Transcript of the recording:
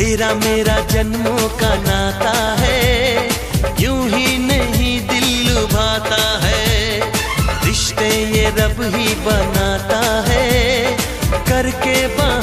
तेरा मेरा जन्मों का नाता है, यूं ही नहीं दिल लुभाता है। रिश्ते ये रब ही बनाता है, करके